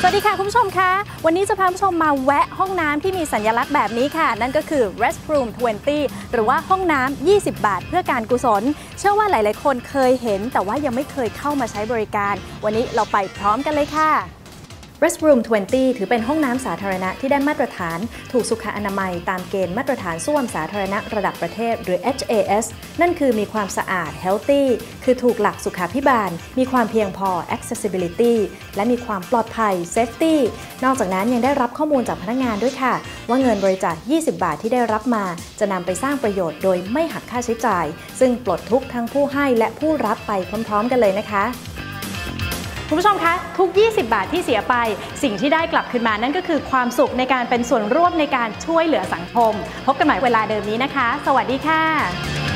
วัสดีค่ะคุณผู้ชมคะวันนี้จะพาคุณผู้ชมมาแวะห้องน้ำที่มีสัญลักษณ์แบบนี้ค่ะนั่นก็คือ restroom 20 หรือว่าห้องน้ำ20 บาทเพื่อการกุศลเชื่อว่าหลายๆคนเคยเห็นแต่ว่ายังไม่เคยเข้ามาใช้บริการวันนี้เราไปพร้อมกันเลยค่ะ Restroom 20 ถือเป็นห้องน้ำสาธารณะที่ได้มาตรฐานถูกสุขอนามัยตามเกณฑ์มาตรฐานส้วมสาธารณะระดับประเทศหรือ HAS นั่นคือมีความสะอาด healthy คือถูกหลักสุขาภิบาลมีความเพียงพอ accessibility และมีความปลอดภัย safety นอกจากนั้นยังได้รับข้อมูลจากพนักงานด้วยค่ะว่าเงินบริจาค20 บาทที่ได้รับมาจะนำไปสร้างประโยชน์โดยไม่หักค่าใช้จ่ายซึ่งปลดทุกข์ทั้งผู้ให้และผู้รับไปพร้อมๆกันเลยนะคะคุณผู้ชมคะทุก20 บาทที่เสียไปสิ่งที่ได้กลับคืนมานั่นก็คือความสุขในการเป็นส่วนร่วมในการช่วยเหลือสังคมพบกันใหม่เวลาเดิมนี้นะคะสวัสดีค่ะ